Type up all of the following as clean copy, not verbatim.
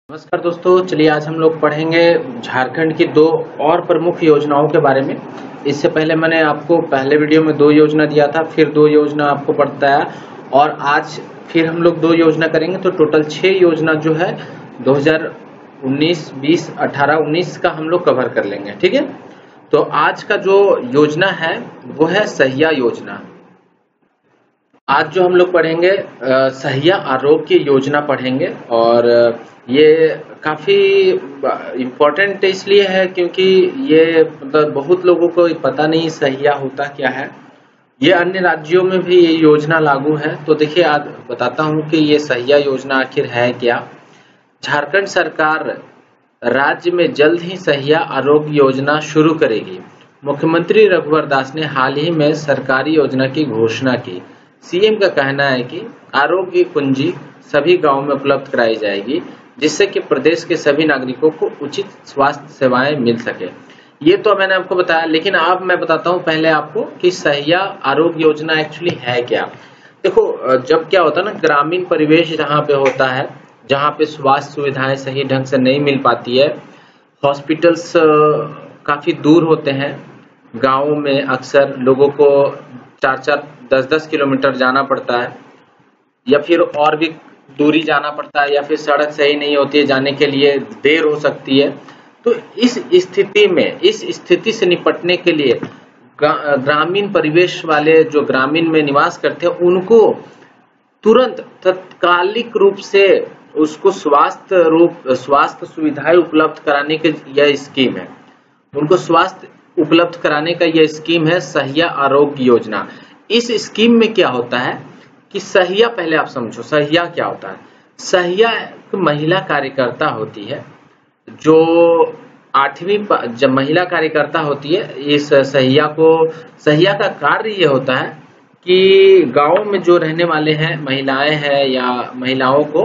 नमस्कार दोस्तों, चलिए आज हम लोग पढ़ेंगे झारखंड की दो और प्रमुख योजनाओं के बारे में। इससे पहले मैंने आपको पहले वीडियो में दो योजना दिया था, फिर दो योजना आपको बताया और आज फिर हम लोग दो योजना करेंगे। तो टोटल 6 योजना जो है 2019, 20, 18, 19 का हम लोग कवर कर लेंगे। ठीक है, तो आज का जो योजना है वो है सहिया योजना। आज जो हम लोग पढ़ेंगे सहिया आरोग्य योजना पढ़ेंगे और ये काफ़ी इम्पोर्टेंट इसलिए है क्योंकि ये मतलब बहुत लोगों को पता नहीं सहिया होता क्या है। ये अन्य राज्यों में भी ये योजना लागू है। तो देखिए आज बताता हूँ कि ये सहिया योजना आखिर है क्या। झारखंड सरकार राज्य में जल्द ही सहिया आरोग्य योजना शुरू करेगी। मुख्यमंत्री रघुवर दास ने हाल ही में सरकारी योजना की घोषणा की। सीएम का कहना है कि आरोग्य कुंजी सभी गांवों में उपलब्ध कराई जाएगी, जिससे कि प्रदेश के सभी नागरिकों को उचित स्वास्थ्य सेवाएं मिल सके। ये तो मैंने आपको बताया, लेकिन अब मैं बताता हूँ पहले आपको कि सहिया आरोग्य योजना एक्चुअली है क्या। देखो, जब क्या होता है ना, ग्रामीण परिवेश जहाँ पे होता है, जहाँ पे स्वास्थ्य सुविधाएं सही ढंग से नहीं मिल पाती है, हॉस्पिटल्स काफी दूर होते हैं, गाँवों में अक्सर लोगों को 4-4, 10-10 किलोमीटर जाना पड़ता है या फिर और भी दूरी जाना पड़ता है, या फिर सड़क सही नहीं होती है, जाने के लिए देर हो सकती है। तो इस स्थिति से निपटने के लिए ग्रामीण परिवेश वाले जो ग्रामीण में निवास करते हैं उनको तुरंत तत्कालिक रूप से उसको स्वास्थ्य सुविधाएं उपलब्ध कराने की यह स्कीम है। उनको स्वास्थ्य उपलब्ध कराने का यह स्कीम है सहिया आरोग्य योजना। इस स्कीम में क्या होता है कि सहिया, पहले आप समझो सहिया क्या होता है। सहिया एक महिला कार्यकर्ता होती है जो 8वीं जब महिला कार्यकर्ता होती है। इस सहिया का कार्य ये होता है कि गांव में जो रहने वाले हैं महिलाएं हैं या महिलाओं को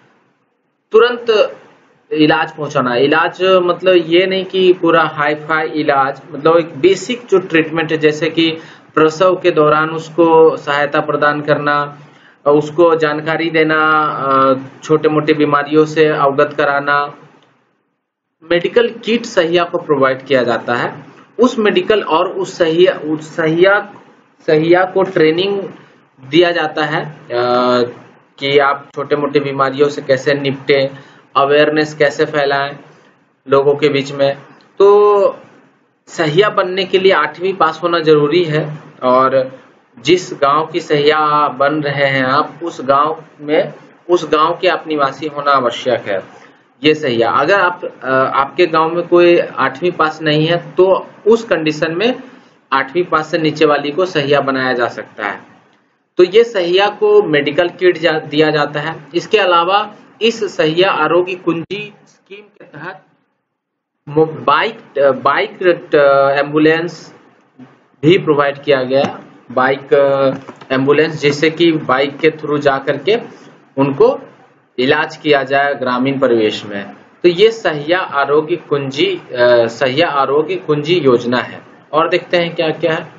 तुरंत इलाज पहुंचाना। इलाज मतलब ये नहीं कि पूरा हाई फाई इलाज, मतलब एक बेसिक जो ट्रीटमेंट है, जैसे कि प्रसव के दौरान उसको सहायता प्रदान करना, उसको जानकारी देना, छोटे मोटे बीमारियों से अवगत कराना। मेडिकल किट सहिया को प्रोवाइड किया जाता है। उस मेडिकल और उस सहिया को ट्रेनिंग दिया जाता है कि आप छोटे मोटे बीमारियों से कैसे निपटे, अवेयरनेस कैसे फैलाएं लोगों के बीच में। तो सहिया बनने के लिए 8वीं पास होना जरूरी है और जिस गांव की सहिया बन रहे हैं आप, उस गांव के आप निवासी होना आवश्यक है। ये सहिया, अगर आपके गांव में कोई 8वीं पास नहीं है तो उस कंडीशन में 8वीं पास से नीचे वाली को सहिया बनाया जा सकता है। तो ये सहिया को मेडिकल किट दिया जाता है। इसके अलावा इस सहिया आरोग्य कुंजी स्कीम के तहत बाइक एम्बुलेंस भी प्रोवाइड किया गया। बाइक एम्बुलेंस, जिससे कि बाइक के थ्रू जा करके उनको इलाज किया जाए ग्रामीण परिवेश में। तो ये सहिया आरोग्य कुंजी योजना है। और देखते हैं क्या क्या है।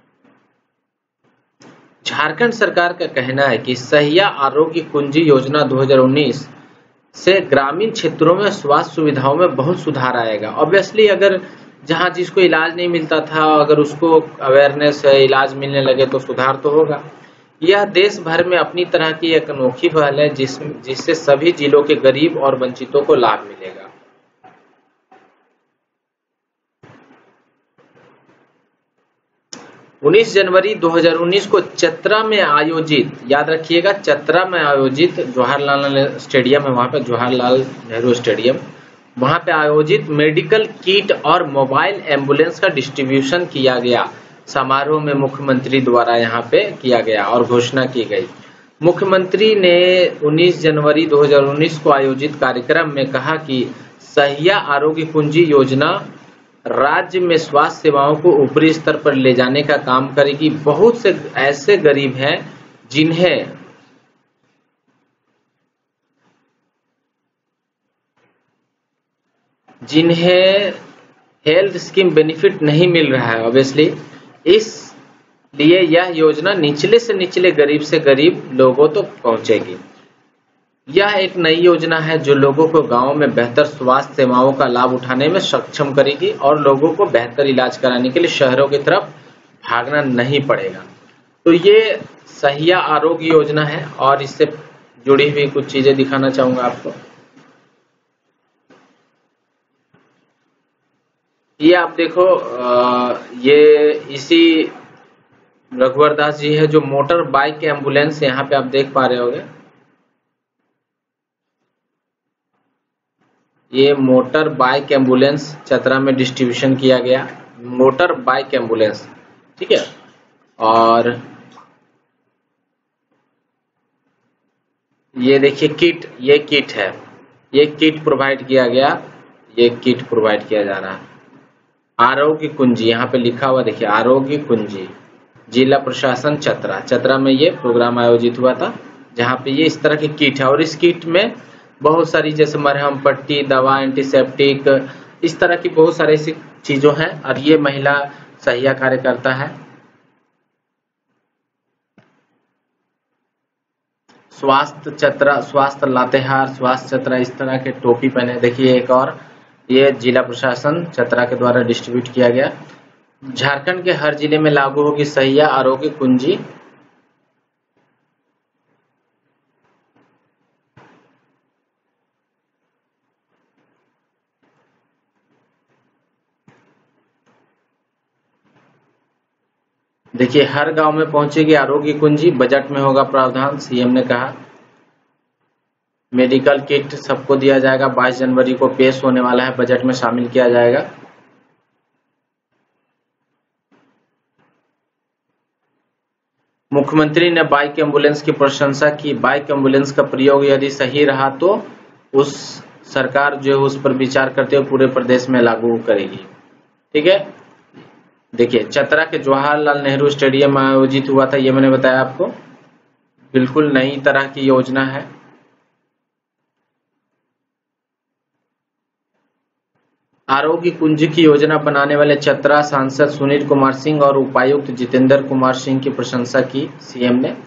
झारखंड सरकार का कहना है कि सहिया आरोग्य कुंजी योजना 2019 से ग्रामीण क्षेत्रों में स्वास्थ्य सुविधाओं में बहुत सुधार आएगा। ऑब्वियसली अगर जहां जिसको इलाज नहीं मिलता था, अगर उसको अवेयरनेस है, इलाज मिलने लगे तो सुधार तो होगा। यह देश भर में अपनी तरह की एक अनोखी पहल है जिससे सभी जिलों के गरीब और वंचितों को लाभ मिलेगा। उन्नीस जनवरी 2019 को चतरा में आयोजित, याद रखिएगा चतरा में आयोजित, जवाहरलाल स्टेडियम है वहां पे, जवाहरलाल नेहरू स्टेडियम, वहां पे आयोजित मेडिकल किट और मोबाइल एम्बुलेंस का डिस्ट्रीब्यूशन किया गया। समारोह में मुख्यमंत्री द्वारा यहाँ पे किया गया और घोषणा की गई। मुख्यमंत्री ने 19 जनवरी 2019 को आयोजित कार्यक्रम में कहा कि सहिया आरोग्य कुंजी योजना राज्य में स्वास्थ्य सेवाओं को ऊपरी स्तर पर ले जाने का काम करेगी। बहुत से ऐसे गरीब हैं जिन्हें हेल्थ स्कीम बेनिफिट नहीं मिल रहा है ऑब्वियसली, इसलिए यह योजना निचले से निचले गरीब से गरीब लोगों तक पहुंचेगी। यह एक नई योजना है जो लोगों को गांव में बेहतर स्वास्थ्य सेवाओं का लाभ उठाने में सक्षम करेगी और लोगों को बेहतर इलाज कराने के लिए शहरों की तरफ भागना नहीं पड़ेगा। तो ये सहिया आरोग्य योजना है और इससे जुड़ी हुई कुछ चीजें दिखाना चाहूंगा आपको। ये आप देखो, ये इसी रघुवर दास जी है जो मोटर बाइक एम्बुलेंस, यहाँ पे आप देख पा रहे होंगे, ये मोटर बाइक एम्बुलेंस चतरा में डिस्ट्रीब्यूशन किया गया, मोटर बाइक एम्बुलेंस, ठीक है। और ये देखिए किट, ये किट है, ये किट प्रोवाइड किया गया, ये किट प्रोवाइड किया जा रहा है। आरोग्य कुंजी यहाँ पे लिखा हुआ देखिए, आरोग्य कुंजी, जिला प्रशासन चतरा, चतरा में ये प्रोग्राम आयोजित हुआ था जहाँ पे ये इस तरह की किट है। और इस किट में बहुत सारी जैसे मरहम, पट्टी, दवा, एंटीसेप्टिक, इस तरह की बहुत सारी ऐसी चीजों हैं। और ये महिला सहिया कार्यकर्ता है। स्वास्थ्य चतरा, स्वास्थ्य लातेहार, स्वास्थ्य चतरा, इस तरह के टोपी पहने। देखिए एक और, ये जिला प्रशासन चतरा के द्वारा डिस्ट्रीब्यूट किया गया। झारखंड के हर जिले में लागू होगी सहिया आरोग्य कुंजी। देखिए हर गांव में पहुंचेगी आरोग्य कुंजी, बजट में होगा प्रावधान, सीएम ने कहा। मेडिकल किट सबको दिया जाएगा, 22 जनवरी को पेश होने वाला है, बजट में शामिल किया जाएगा। मुख्यमंत्री ने बाइक एम्बुलेंस की प्रशंसा की। बाइक एम्बुलेंस का प्रयोग यदि सही रहा तो उस सरकार जो है उस पर विचार करते हुए पूरे प्रदेश में लागू करेगी, ठीक है। देखिए चतरा के जवाहरलाल नेहरू स्टेडियम में आयोजित हुआ था, ये मैंने बताया आपको, बिल्कुल नई तरह की योजना है। आरोग्य कुंज की योजना बनाने वाले चतरा सांसद सुनील कुमार सिंह और उपायुक्त जितेंद्र कुमार सिंह की प्रशंसा की सीएम ने।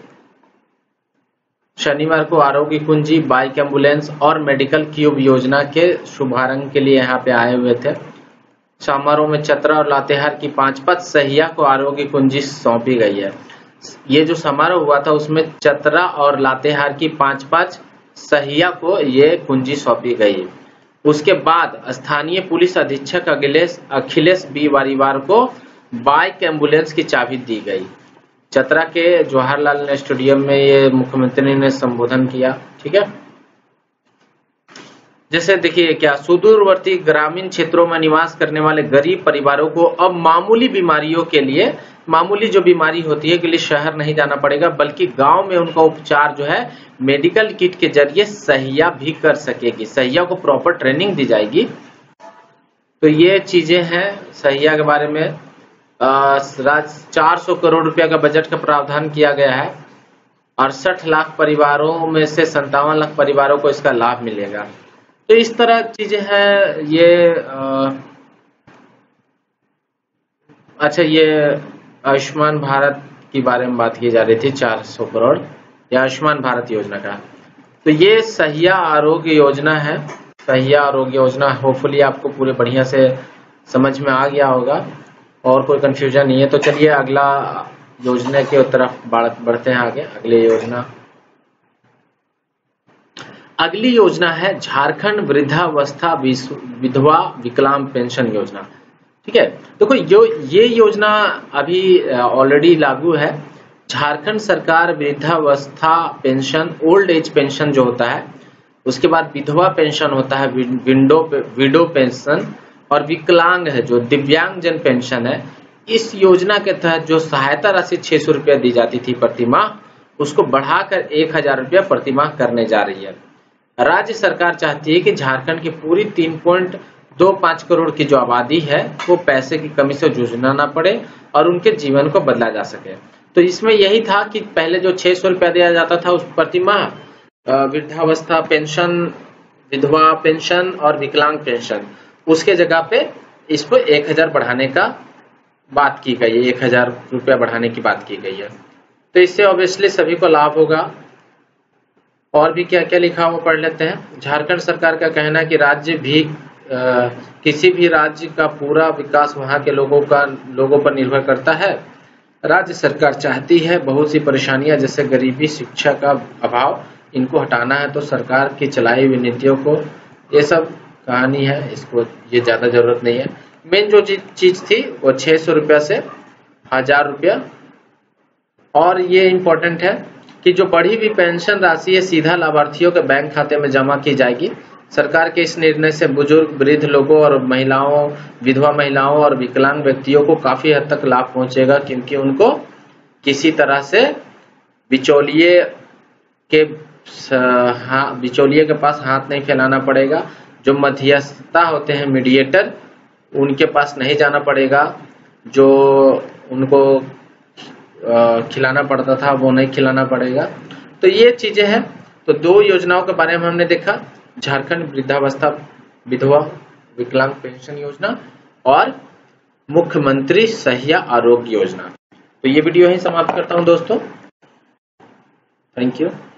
शनिवार को आरोग्य कुंजी, बाइक एम्बुलेंस और मेडिकल क्यूब योजना के शुभारंभ के लिए यहाँ पे आए हुए थे। समारोह में चतरा और लातेहार की 5 सहिया को आरोग्य कुंजी सौंपी गई है। ये जो समारोह हुआ था उसमें चतरा और लातेहार की 5 सहिया को ये कुंजी सौंपी गई। उसके बाद स्थानीय पुलिस अधीक्षक अखिलेश बी वारीवार को बाइक एम्बुलेंस की चाबी दी गई। चतरा के जवाहरलाल स्टेडियम में ये मुख्यमंत्री ने संबोधन किया, ठीक है। जैसे देखिए क्या, सुदूरवर्ती ग्रामीण क्षेत्रों में निवास करने वाले गरीब परिवारों को अब मामूली बीमारियों के लिए, मामूली जो बीमारी होती है के लिए शहर नहीं जाना पड़ेगा, बल्कि गांव में उनका उपचार जो है मेडिकल किट के जरिए सहिया भी कर सकेगी। सहिया को प्रॉपर ट्रेनिंग दी जाएगी। तो ये चीजें हैं सहिया के बारे में। 400 करोड़ रुपया का बजट का प्रावधान किया गया है। 68 लाख परिवारों में से 57 लाख परिवारों को इसका लाभ मिलेगा। तो इस तरह चीजें हैं ये। अच्छा, ये आयुष्मान भारत की बारे में बात की जा रही थी, 400 करोड़ या आयुष्मान भारत योजना का। तो ये सहिया आरोग्य योजना है। सहिया आरोग्य योजना होपफुली आपको पूरे बढ़िया से समझ में आ गया होगा और कोई कंफ्यूजन नहीं है। तो चलिए अगला योजना के तरफ बढ़ते हैं आगे। अगली योजना है झारखंड वृद्धावस्था विधवा विकलांग पेंशन योजना, ठीक है। देखो ये योजना अभी ऑलरेडी लागू है। झारखंड सरकार वृद्धावस्था पेंशन, ओल्ड एज पेंशन जो होता है, उसके बाद विधवा पेंशन होता है, विडो पेंशन, और विकलांग है जो दिव्यांग जन पेंशन है। इस योजना के तहत जो सहायता राशि 600 रुपया दी जाती थी प्रति माह, उसको बढ़ाकर 1000 रुपया प्रति माह करने जा रही है। राज्य सरकार चाहती है कि झारखंड की पूरी 3.25 करोड़ की जो आबादी है वो पैसे की कमी से जूझना ना पड़े और उनके जीवन को बदला जा सके। तो इसमें यही था कि पहले जो 600 रुपया दिया जाता था उस प्रति माह वृद्धावस्था पेंशन, विधवा पेंशन और विकलांग पेंशन, उसके जगह पे इसको 1000 बढ़ाने का बात की गई है। 1000 रुपया बढ़ाने की बात की गई है। तो इससे ऑब्वियसली सभी को लाभ होगा। और भी क्या क्या लिखा हुआ पढ़ लेते हैं। झारखंड सरकार का कहना है कि राज्य भी किसी भी राज्य का पूरा विकास वहां के लोगों पर निर्भर करता है। राज्य सरकार चाहती है बहुत सी परेशानियां जैसे गरीबी, शिक्षा का अभाव, इनको हटाना है तो सरकार की चलाई हुई नीतियों को, ये सब कहानी है, इसको ये ज्यादा जरूरत नहीं है। मेन जो चीज थी वो 600 रुपया से 1000 रुपया। और ये इम्पोर्टेंट है कि जो बढ़ी हुई पेंशन राशि है सीधा लाभार्थियों के बैंक खाते में जमा की जाएगी। सरकार के इस निर्णय से बुजुर्ग, वृद्ध लोगों और महिलाओं, विधवा महिलाओं और विकलांग व्यक्तियों को काफी हद तक लाभ पहुंचेगा, क्योंकि उनको किसी तरह से बिचौलिए के पास हाथ नहीं फैलाना पड़ेगा। जो मध्यस्थता होते हैं, मीडिएटर, उनके पास नहीं जाना पड़ेगा। जो उनको खिलाना पड़ता था वो नहीं खिलाना पड़ेगा। तो ये चीजें हैं। तो 2 योजनाओं के बारे में हमने देखा, झारखंड वृद्धावस्था विधवा विकलांग पेंशन योजना और मुख्यमंत्री सहिया आरोग्य योजना। तो ये वीडियो ही समाप्त करता हूं दोस्तों। Thank you.